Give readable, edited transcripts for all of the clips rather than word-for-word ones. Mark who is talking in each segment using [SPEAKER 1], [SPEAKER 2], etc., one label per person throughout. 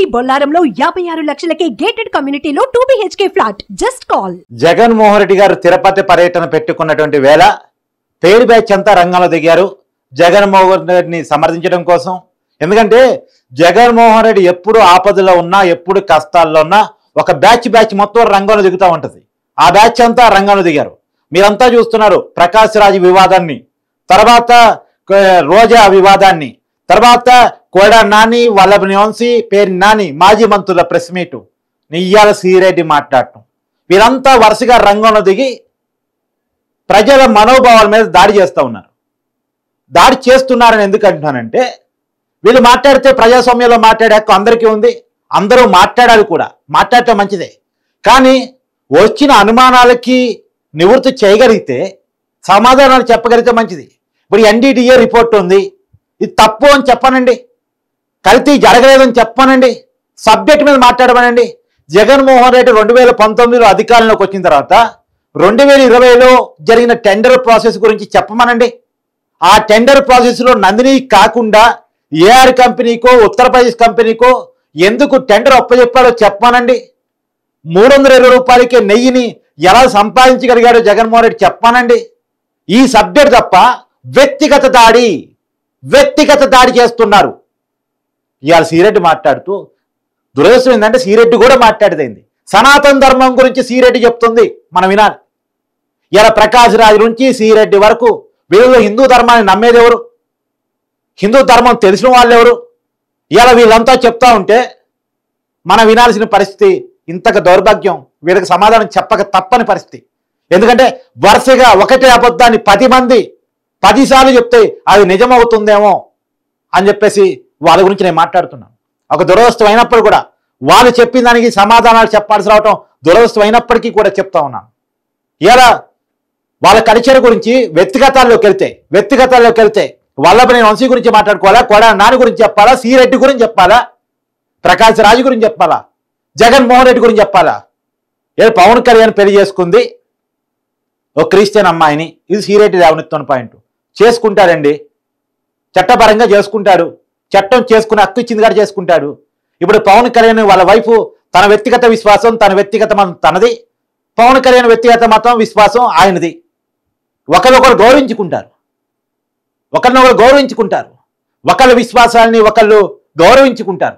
[SPEAKER 1] మీ బొల్లారంలో 56 లక్షలకే gated కమ్యూనిటీలో 2 BHK flat. Just call.
[SPEAKER 2] Jaganmohan Reddy garu Tirupati పర్యటన పెట్టుకున్నటువంటి వేళ పేరు బ్యాచ్ అంతా రంగంలో దిగారు జగన్మోహన్ రెడ్డిని సమర్థించడం కోసం. ఎందుకంటే జగన్మోహన్ రెడ్డి ఎప్పుడు ఆపదలో ఉన్నా, ఎప్పుడు కష్టాల్లో ఉన్నా ఒక బ్యాచ్ మొత్తం రంగంలో దిగుతూ ఉంటుంది. ఆ బ్యాచ్ అంతా రంగంలో దిగారు. మీరంతా చూస్తున్నారు ప్రకాష్ రాజ్ వివాదాన్ని, తర్వాత రోజా వివాదాన్ని, తర్వాత కోడా నాని, వల్లభనేని వంశీ, పేరు నాని మాజీ మంత్రుల ప్రెస్ మీటు, నియ్యాల శ్రీరెడ్డి మాట్లాడటం, వీరంతా వరుసగా రంగంలో దిగి ప్రజల మనోభావాల మీద దాడి చేస్తూ ఉన్నారు. దాడి చేస్తున్నారని ఎందుకు అంటున్నానంటే, వీళ్ళు మాట్లాడితే ప్రజాస్వామ్యంలో మాట్లాడే హక్కు అందరికీ ఉంది, అందరూ మాట్లాడాలి కూడా, మాట్లాడటం మంచిదే. కానీ వచ్చిన అనుమానాలకి నివృత్తి చేయగలిగితే, సమాధానాలు చెప్పగలిగితే మంచిది. ఇప్పుడు NDDA రిపోర్ట్ ఉంది, ఇది తప్పు అని చెప్పనండి, కల్తీ జరగలేదని చెప్పనండి, సబ్జెక్ట్ మీద మాట్లాడమనండి. జగన్మోహన్ రెడ్డి 2019లో అధికారంలోకి వచ్చిన తర్వాత 2020లో జరిగిన టెండర్ ప్రాసెస్ గురించి చెప్పమనండి. ఆ టెండర్ ప్రాసెస్లో నందిని కాకుండా AR కంపెనీకో ఉత్తరప్రదేశ్ కంపెనీకో ఎందుకు టెండర్ అప్పచెప్పారో చెప్పమనండి. 320 రూపాయలకే నెయ్యిని ఎలా సంపాదించగలిగాడో జగన్మోహన్ రెడ్డి చెప్పమనండి. ఈ సబ్జెక్ట్ తప్ప వ్యక్తిగత దాడి చేస్తున్నారు. ఇవాళ శ్రీరెడ్డి మాట్లాడుతూ దురదృష్టం ఏంటంటే శ్రీరెడ్డి కూడా మాట్లాడేది సనాతన ధర్మం గురించి శ్రీరెడ్డి చెప్తుంది, మనం వినాలి. ఇలా ప్రకాష్ రాజ్ నుంచి శ్రీరెడ్డి వరకు వీళ్ళు హిందూ ధర్మాన్ని నమ్మేది ఎవరు? హిందూ ధర్మం తెలిసిన వాళ్ళు ఎవరు? ఇలా వీళ్ళంతా చెప్తా ఉంటే మనం వినాల్సిన పరిస్థితి. ఇంతక దౌర్భాగ్యం, వీళ్ళకి సమాధానం చెప్పక తప్పని పరిస్థితి. ఎందుకంటే వరుసగా ఒకటే అబద్ధాన్ని 10 మంది 10 సార్లు చెప్తే అది నిజమవుతుందేమో అని చెప్పేసి వాళ్ళ గురించి నేను మాట్లాడుతున్నాను. ఒక దురదృష్టం అయినప్పుడు కూడా వాళ్ళు చెప్పిన దానికి సమాధానాలు చెప్పాల్సి రావటం దురదృష్టం అయినప్పటికీ కూడా చెప్తా ఉన్నాను. ఇలా వాళ్ళ కల్చర్ గురించి వ్యక్తిగతాల్లోకి వెళ్తే వల్లభనేని వంశీ గురించి మాట్లాడుకోవాలా, కోడా నాని గురించి చెప్పాలా, శ్రీరెడ్డి గురించి చెప్పాలా, ప్రకాష్ రాజ్ గురించి చెప్పాలా, జగన్మోహన్ రెడ్డి గురించి చెప్పాలా? పవన్ కళ్యాణ్ పెళ్లి చేసుకుంది ఓ క్రిస్టియన్ అమ్మాయిని, ఇది శ్రీరెడ్డి లేవనెత్తున్న పాయింట్. చేసుకుంటాడండి, చట్టపరంగా చేసుకుంటాడు, చట్టం చేసుకునే హక్కు ఇచ్చింది గారు చేసుకుంటాడు. ఇప్పుడు పవన్ కళ్యాణ్ వాళ్ళ వైఫ్ తన వ్యక్తిగత విశ్వాసం, తన వ్యక్తిగత మతం తనది, పవన్ కళ్యాణ్ వ్యక్తిగత మతం విశ్వాసం ఆయనది. ఒకరినొకరు గౌరవించుకుంటారు, ఒకళ్ళ విశ్వాసాలని ఒకళ్ళు గౌరవించుకుంటారు,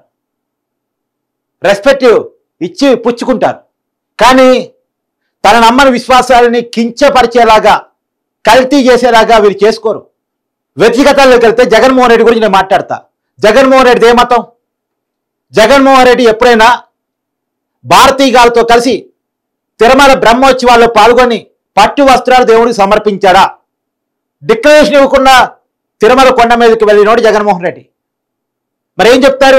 [SPEAKER 2] రెస్పెక్ట్ ఇచ్చి పుచ్చుకుంటారు. కానీ తన నమ్మని విశ్వాసాలని కించపరిచేలాగా, కల్తీ చేసేలాగా వీరు చేసుకోరు. వ్యక్తిగతాల్లోకి వెళ్తే జగన్మోహన్ రెడ్డి గురించి నేను మాట్లాడతా. జగన్మోహన్ రెడ్డి ఏ మతం? జగన్మోహన్ రెడ్డి ఎప్పుడైనా భారతీయులతో కలిసి తిరుమల బ్రహ్మోత్సవాల్లో పాల్గొని పట్టు వస్త్రాలు దేవుడికి సమర్పించాడా? డిక్లరేషన్ ఇవ్వకుండా తిరుమల కొండ మీదకి వెళ్ళినోడు జగన్మోహన్ రెడ్డి. మరి ఏం చెప్తారు?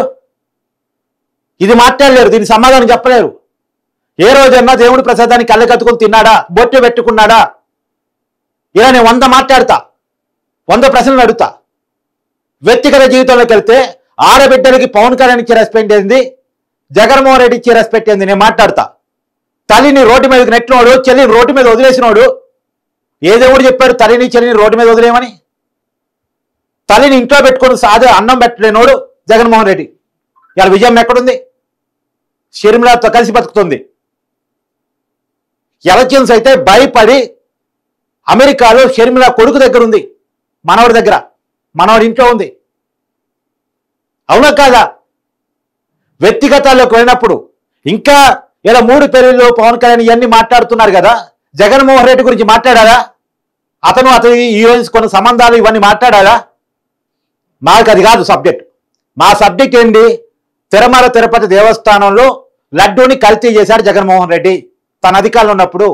[SPEAKER 2] ఇది మాట్లాడలేరు, దీనికి సమాధానం చెప్పలేరు. ఏ రోజన్నా దేవుడి ప్రసాదాన్ని కళ్ళకత్తుకుని తిన్నాడా, బొట్టు పెట్టుకున్నాడా? ఇలా నేను 100 మాట్లాడతా, 100 ప్రశ్నలు అడుగుతా. వ్యక్తిగత జీవితంలోకి వెళ్తే ఆడబిడ్డలకి పవన్ కళ్యాణ్ ఇచ్చే రెస్పెక్ట్ ఏంది, జగన్మోహన్ రెడ్డి ఇచ్చే రెస్పెక్ట్ ఏంది నేను మాట్లాడతా. తల్లిని రోడ్డు మీదకి నెట్టినోడు, చెల్లిని రోడ్డు మీద వదిలేసినోడు, ఏ దేవుడు చెప్పాడు తల్లిని చెల్లిని రోడ్డు మీద వదిలేయమని? తల్లిని ఇంట్లో పెట్టుకుని సాదే అన్నం పెట్టలేనోడు జగన్మోహన్ రెడ్డి. ఇలా విజయం ఎక్కడుంది? షర్మిలతో కలిసి బతుకుతుంది. ఎలక్షన్స్ అయితే భయపడి అమెరికాలో షర్మిల కొడుకు దగ్గర ఉంది, మనవడి దగ్గర, మనవడి ఇంట్లో ఉంది. అవునా కాదా? వ్యక్తిగతాల్లోకి వెళ్ళినప్పుడు ఇంకా ఇలా 3 పెళ్లిళ్ళు పవన్ కళ్యాణ్ ఇవన్నీ మాట్లాడుతున్నారు కదా, జగన్మోహన్ రెడ్డి గురించి మాట్లాడారా? అతని హీరోయిన్స్ కొన్ని సంబంధాలు ఇవన్నీ మాట్లాడారా? మాకు అది కాదు సబ్జెక్ట్. మా సబ్జెక్ట్ ఏంటి? తిరుమల తిరుపతి దేవస్థానంలో లడ్డూని కల్తీ చేశాడు జగన్మోహన్ రెడ్డి. తన అధికారంలో ఉన్నప్పుడు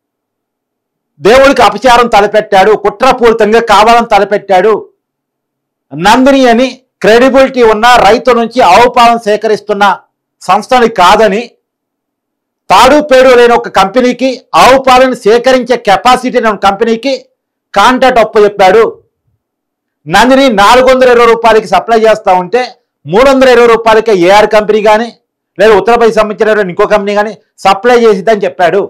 [SPEAKER 2] దేవుడికి అపచారం తలపెట్టాడు, కుట్రపూరితంగా కావాలని తలపెట్టాడు. నందిని అని క్రెడిబిలిటీ ఉన్న రైతు నుంచి ఆవు పాలను సేకరిస్తున్న సంస్థని కాదని, తాడు పేడు లేని ఒక కంపెనీకి ఆవు పాలను సేకరించే కెపాసిటీ ఉన్న కంపెనీకి కాంట్రాక్ట్ అప్పచెప్పాడు. నందిని 420 రూపాయలకి సప్లై చేస్తూ ఉంటే 320 రూపాయలకే AR కంపెనీ కానీ లేదా ఉత్తరప్రదేశ్ సంబంధించిన ఇంకో కంపెనీ కానీ సప్లై చేసిద్దని చెప్పాడు.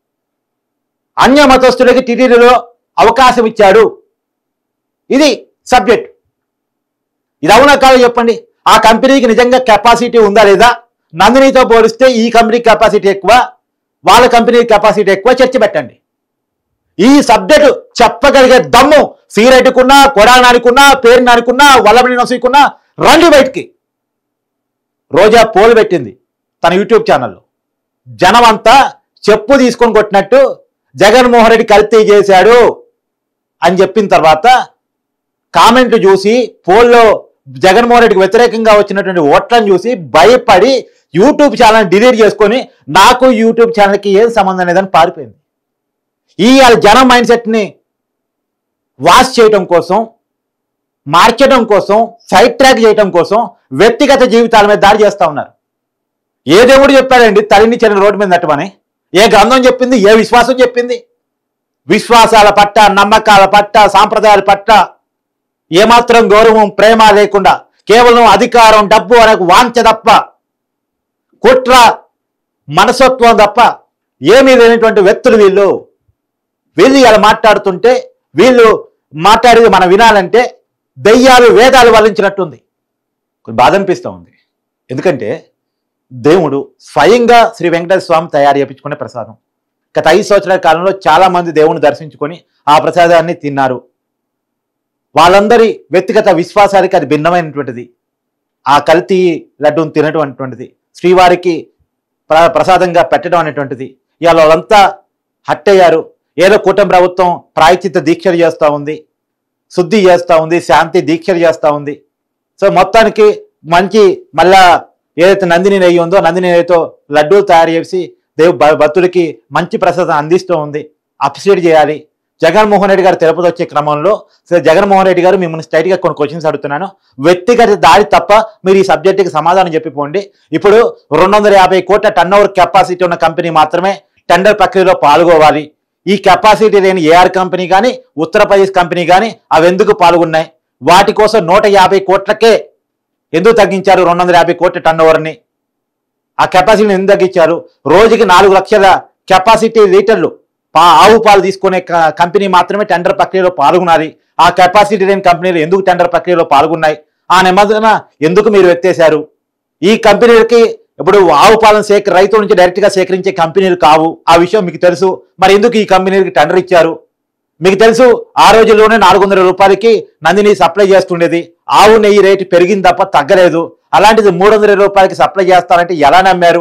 [SPEAKER 2] అన్య మతస్థులకి టీటీడీలో అవకాశం ఇచ్చాడు. ఇది సబ్జెక్ట్. ఇది అవునా కాదు చెప్పండి. ఆ కంపెనీకి నిజంగా కెపాసిటీ ఉందా లేదా, నందినితో పోలిస్తే ఈ కంపెనీ కెపాసిటీ ఎక్కువ, వాళ్ళ కంపెనీ కెపాసిటీ ఎక్కువ, చర్చ పెట్టండి. ఈ సబ్జెక్టు చెప్పగలిగే దమ్ము సీరెడ్డుకున్నా, కొడానానికున్నా, పేరు నానికున్నా, వల్లభని నొసీకున్నా రండి బయటికి. రోజా పోల్ పెట్టింది తన యూట్యూబ్ ఛానల్లో. జనం అంతా చెప్పు తీసుకొని కొట్టినట్టు జగన్మోహన్ రెడ్డి కల్తీ చేశాడు అని చెప్పిన తర్వాత కామెంట్లు చూసి పోల్లో జగన్మోహన్ రెడ్డికి వ్యతిరేకంగా వచ్చినటువంటి ఓట్లను చూసి భయపడి యూట్యూబ్ ఛానల్ డిలీట్ చేసుకొని నాకు యూట్యూబ్ ఛానల్కి ఏం సంబంధం లేదని పారిపోయింది. ఈ జనం మైండ్ సెట్ని వాష్ చేయడం కోసం, మార్చడం కోసం, సైడ్ ట్రాక్ చేయడం కోసం వ్యక్తిగత జీవితాల మీద దాడి చేస్తూ ఉన్నారు. ఏ దేవుడు చెప్పాడండి తల్లిని చెల్లిని రోడ్డు మీద నట్టమని? ఏ గ్రంథం చెప్పింది? ఏ విశ్వాసం చెప్పింది? విశ్వాసాల పట్ల, నమ్మకాల పట్ల, సాంప్రదాయాల పట్ల ఏమాత్రం గౌరవం, ప్రేమ లేకుండా కేవలం అధికారం, డబ్బు అనే వాంఛ తప్ప, కుట్ర మనసత్వం తప్ప ఏమీ లేనటువంటి వ్యక్తులు వీళ్ళు ఇలా మాట్లాడుతుంటే, వీళ్ళు మాట్లాడేది మనం వినాలంటే దెయ్యాలు వేదాలు వల్లించినట్టుంది. కొంచెం బాధ అనిపిస్తూ ఉంది. ఎందుకంటే దేవుడు స్వయంగా శ్రీ వెంకటేశ్వర స్వామి తయారు చేయించుకునే ప్రసాదం. గత 5 సంవత్సరాల కాలంలో చాలా మంది దేవుని దర్శించుకొని ఆ ప్రసాదాన్ని తిన్నారు. వాళ్ళందరి వ్యక్తిగత విశ్వాసానికి అది భిన్నమైనటువంటిది. ఆ కల్తీ లడ్డూని తినడం అనేటువంటిది, శ్రీవారికి ప్రసాదంగా పెట్టడం అనేటువంటిది. ఇవాళ వాళ్ళంతా హట్టయ్యారు. ఏదో కూటమి ప్రభుత్వం ప్రాయచిత్త దీక్షలు చేస్తూ ఉంది, శుద్ధి చేస్తూ ఉంది, శాంతి దీక్షలు చేస్తూ ఉంది. సో మొత్తానికి మంచి మళ్ళా ఏదైతే నందిని నెయ్యి ఉందో నందిని నెయ్యితో లడ్డూలు తయారు చేసి భక్తుడికి మంచి ప్రసాదం అందిస్తూ ఉంది. అప్రిషియేట్ చేయాలి. జగన్మోహన్ రెడ్డి గారు తిరుపతి వచ్చే క్రమంలో జగన్మోహన్ రెడ్డి గారు మిమ్మల్ని స్ట్రైట్గా కొన్ని క్వశ్చన్స్ అడుగుతున్నాను. వ్యక్తిగత దాడి తప్ప మీరు ఈ సబ్జెక్టుకి సమాధానం చెప్పిపోండి. ఇప్పుడు 250 కోట్ల టర్నోవర్ కెపాసిటీ ఉన్న కంపెనీ మాత్రమే టెండర్ ప్రక్రియలో పాల్గొవాలి. ఈ కెపాసిటీ లేని ఏఆర్ కంపెనీ కానీ, ఉత్తరప్రదేశ్ కంపెనీ కానీ అవి ఎందుకు పాల్గొన్నాయి? వాటి కోసం 150 కోట్లకే ఎందుకు తగ్గించారు? 250 కోట్ల టర్నోవర్ని ఆ కెపాసిటీని ఎందుకు తగ్గించారు? రోజుకి 4 లక్షల కెపాసిటీ లీటర్లు ఆవు పాలు తీసుకునే కంపెనీ మాత్రమే టెండర్ ప్రక్రియలో పాల్గొనాలి. ఆ కెపాసిటీ లేని కంపెనీలు ఎందుకు టెండర్ ప్రక్రియలో పాల్గొన్నాయి? ఆ నిబంధన ఎందుకు మీరు ఎత్తేశారు? ఈ కంపెనీలకి ఇప్పుడు ఆవు పాలను రైతుల నుంచి డైరెక్ట్గా సేకరించే కంపెనీలు కావు. ఆ విషయం మీకు తెలుసు. మరి ఎందుకు ఈ కంపెనీలకి టెండర్ ఇచ్చారు? మీకు తెలుసు ఆ రోజుల్లోనే 400 రూపాయలకి నందిని సప్లై చేస్తుండేది. ఆవు నెయ్యి రేటు పెరిగింది తప్ప తగ్గలేదు. అలాంటిది 320 రూపాయలకి సప్లై చేస్తారంటే ఎలా నమ్మారు?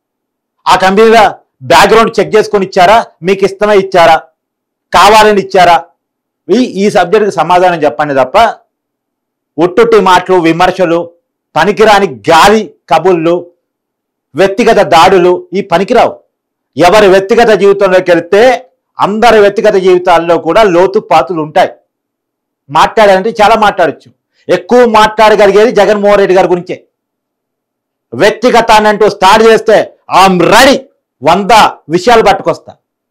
[SPEAKER 2] ఆ కంపెనీల బ్యాక్గ్రౌండ్ చెక్ చేసుకొని ఇచ్చారా? మీకు ఇష్టమే ఇచ్చారా? కావాలని ఇచ్చారా? ఈ సబ్జెక్టుకి సమాధానం చెప్పండి తప్ప ఉట్టుట్టి మాటలు, విమర్శలు, పనికిరాని గాలి కబుర్లు, వ్యక్తిగత దాడులు ఈ పనికిరావు. ఎవరి వ్యక్తిగత జీవితంలోకి వెళ్తే అందరి వ్యక్తిగత జీవితాల్లో కూడా లోతుపాతులు ఉంటాయి. మాట్లాడాలంటే చాలా మాట్లాడచ్చు. ఎక్కువ మాట్లాడగలిగేది జగన్మోహన్ రెడ్డి గారి గురించే. వ్యక్తిగతాన్ని అంటూ స్టార్ట్ చేస్తే ఐఎమ్ రెడీ 100 విషయాలు పట్టుకొస్తా.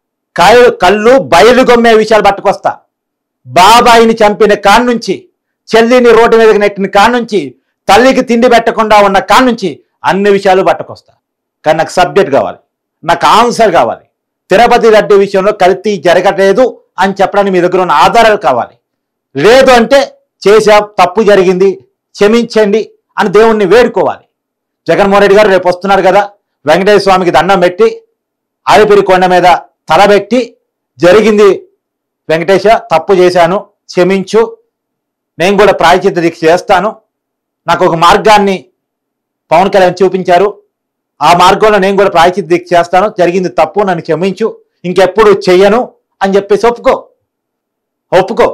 [SPEAKER 2] కళ్ళు బయలు గొమ్మే విషయాలు పట్టుకొస్తా. బాబాయిని చంపిన కాడ నుంచి, చెల్లిని రోడ్డు మీదకి నెట్టిన కాడ నుంచి, తల్లికి తిండి పెట్టకుండా ఉన్న కాడ నుంచి అన్ని విషయాలు పట్టుకొస్తా. కానీ నాకు సబ్జెక్ట్ కావాలి, నాకు ఆన్సర్ కావాలి. తిరుపతి లడ్డు విషయంలో కల్తీ జరగలేదు అని చెప్పడానికి మీ దగ్గర ఉన్న ఆధారాలు కావాలి. లేదు అంటే చేసా, తప్పు జరిగింది, క్షమించండి అని దేవుణ్ణి వేడుకోవాలి. జగన్మోహన్ రెడ్డి గారు రేపు వస్తున్నారు కదా, వెంకటేశ్వర స్వామికి దండం పెట్టి ఆలిపిరి కొండ మీద తలబెట్టి జరిగింది వెంకటేశ, తప్పు చేశాను, క్షమించు, నేను కూడా ప్రాయచిత్త దీక్ష చేస్తాను, నాకు ఒక మార్గాన్ని పవన్ కళ్యాణ్ చూపించారు, ఆ మార్గంలో నేను కూడా ప్రాయచిత్త దీక్ష చేస్తాను, జరిగింది తప్పు, నన్ను క్షమించు, ఇంకెప్పుడు చెయ్యను అని చెప్పేసి ఒప్పుకో.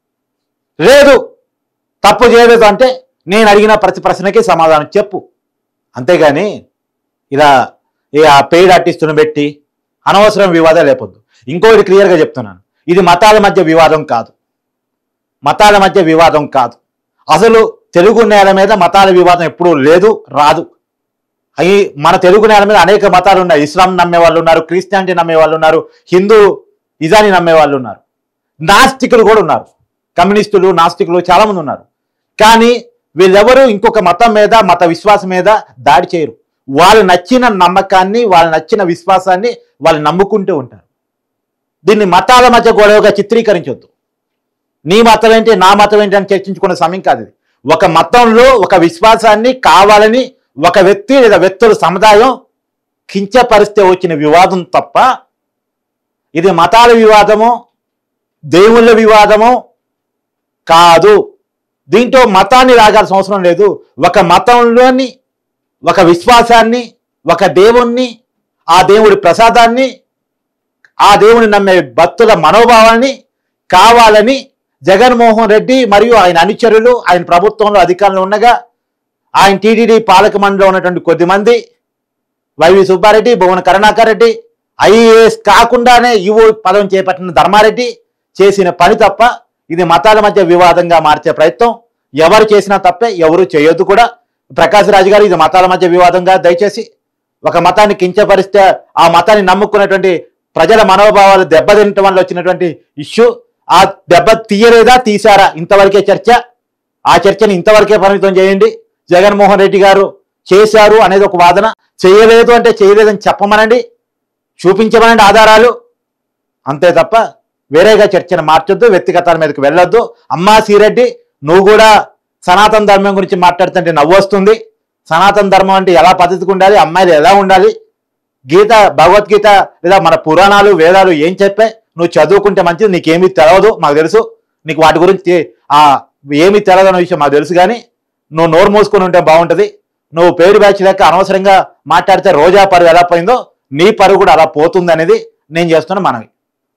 [SPEAKER 2] లేదు తప్పు చేయలేదు అంటే నేను అడిగిన ప్రతి ప్రశ్నకి సమాధానం చెప్పు. అంతేగాని ఇలా ఆ పెయిడ్ ఆర్టిస్టును పెట్టి అనవసరం వివాదాలు లేపొద్దు. ఇంకొకటి క్లియర్గా చెప్తున్నాను, ఇది మతాల మధ్య వివాదం కాదు. మతాల మధ్య వివాదం కాదు. అసలు తెలుగు నేల మీద మతాల వివాదం ఎప్పుడూ లేదు, రాదు. అవి మన తెలుగు నేల మీద అనేక మతాలు ఉన్నాయి. ఇస్లాం నమ్మే వాళ్ళు ఉన్నారు, క్రిస్టియానిటీ నమ్మే వాళ్ళు ఉన్నారు, హిందూ ఇజాని నమ్మే వాళ్ళు ఉన్నారు, నాస్తికులు కూడా ఉన్నారు, కమ్యూనిస్టులు, నాస్తికులు చాలా మంది ఉన్నారు. కానీ వీళ్ళెవరూ ఇంకొక మతం మీద, మత విశ్వాసం మీద దాడి చేయరు. వాళ్ళు నచ్చిన నమ్మకాన్ని, వాళ్ళు నచ్చిన విశ్వాసాన్ని వాళ్ళు నమ్ముకుంటూ ఉంటారు. దీన్ని మతాల మధ్య గొడవగా చిత్రీకరించొద్దు. నీ మతం ఏంటి, నా మతం ఏంటి అని చర్చించుకునే సమయం కాదు ఇది. ఒక మతంలో ఒక విశ్వాసాన్ని కావాలని ఒక వ్యక్తి లేదా వ్యక్తుల సముదాయం కించపరిస్తే వచ్చిన వివాదం తప్ప ఇది మతాల వివాదము, దేవుళ్ళ వివాదము కాదు. దీంట్లో మతాన్ని రాగాల్సిన అవసరం లేదు. ఒక మతంలోని ఒక విశ్వాసాన్ని, ఒక దేవుణ్ణి, ఆ దేవుడి ప్రసాదాన్ని, ఆ దేవుని నమ్మే భక్తుల మనోభావాన్ని కావాలని జగన్మోహన్ రెడ్డి మరియు ఆయన అనుచరులు ఆయన ప్రభుత్వంలో అధికారంలో ఉండగా ఆయన టీటీడీ పాలక మండలిలో ఉన్నటువంటి కొద్దిమంది వైవి సుబ్బారెడ్డి, భువన కరుణాకర్ రెడ్డి, ఐఏఎస్ కాకుండానే ఈవో పదం చేపట్టిన ధర్మారెడ్డి చేసిన పని తప్ప ఇది మతాల మధ్య వివాదంగా మార్చే ప్రయత్నం ఎవరు చేసినా తప్పే, ఎవరు చేయొద్దు కూడా. ప్రకాష్ రాజు గారు ఇది మతాల మధ్య వివాదంగా దయచేసి ఒక మతాన్ని కించపరిస్తే ఆ మతాన్ని నమ్ముకున్నటువంటి ప్రజల మనోభావాలు దెబ్బతినటం వల్ల వచ్చినటువంటి ఇష్యూ. ఆ దెబ్బ తీయలేదా, తీశారా, ఇంతవరకే చర్చ. ఆ చర్చని ఇంతవరకే పరిమితం చేయండి. జగన్మోహన్ రెడ్డి గారు చేశారు అనేది ఒక వాదన, చేయలేదు అంటే చేయలేదని చెప్పమనండి, చూపించమనండి ఆధారాలు, అంతే తప్ప వేరేగా చర్చను మార్చొద్దు, వ్యక్తిగతాల మీదకి వెళ్ళొద్దు. అమ్మా శ్రీరెడ్డి, నువ్వు కూడా సనాతన ధర్మం గురించి మాట్లాడుతుంటే నవ్వు వస్తుంది. సనాతన ధర్మం అంటే ఎలా పద్ధతికి ఉండాలి, అమ్మాయిలు ఎలా ఉండాలి, గీత భగవద్గీత లేదా మన పురాణాలు వేదాలు ఏం చెప్పే, నువ్వు చదువుకుంటే మంచిది. నీకేమీ తెలవదు, మాకు తెలుసు. నీకు వాటి గురించి ఏమీ తెలదు అన్న విషయం మాకు తెలుసు. కానీ నువ్వు నోరు మూసుకొని ఉంటే బాగుంటుంది. నువ్వు పేరు బ్యాచ్ లెక్క అనవసరంగా మాట్లాడితే రోజా పరువు ఎలా పోయిందో నీ పరువు కూడా అలా పోతుంది అనేది నేను చేస్తున్న మనవి.